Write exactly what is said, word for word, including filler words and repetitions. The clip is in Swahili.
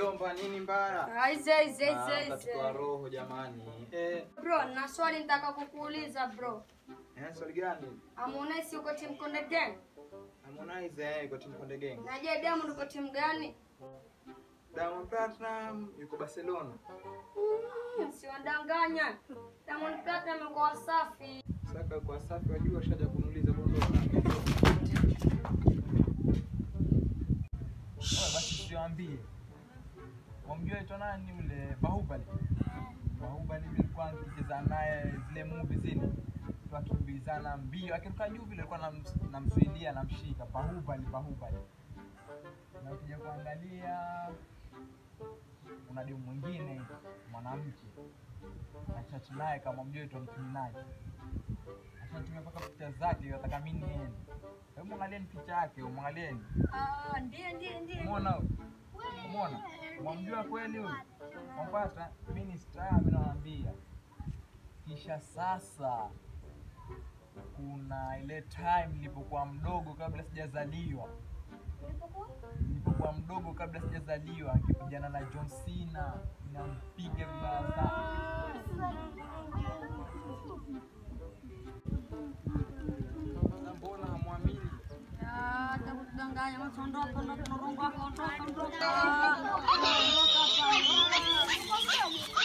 mjomba nini mbaya? Aize aize aize. Tatoa roho jamani. Eh. Bro, na swali nitaka kukuuliza bro. Eh, swali gani? Harmonize yuko timu Konde Gang? Harmonize eh yuko timu Konde Gang. Na je, Diamond yuko timu gani? Diamond Platinum yuko Barcelona. Mm, siwadanganya. Diamond Platinum yuko Wasafi. Saka kwa Wasafi wajua shaja kuniuliza bongo. Wewe basi siwaambie. Wamjua ito nani yule Bahubali? Bahubali nilikuwa nikicheza naye zile movie zile. Tukimbizana mbio, akiruka juu vile alikuwa namzuilia namshika Bahubali Bahubali. Na ukija kuangalia kuna demu mwingine mwanamke. Achati naye kama mjua ito Nicki. Anatumia mpaka picha zake nataka mimi niende. Hebu angalieni picha yake, umwangalieni. Ah, ndiye ndiye ndiye. Umeona wewe? Umeona? Mwamjua kweli huyu? Mpata mimi ni star mimi nawaambia. Kisha sasa kuna ile time nilipokuwa mdogo kabla sijazaliwa. Nilipokuwa mdogo kabla sijazaliwa nikipigana na John Cena nampiga vibaya sana. Mbona hamwamini? Ah, atakudanganya masondoka na tunaronga kwa ondoka ondoka.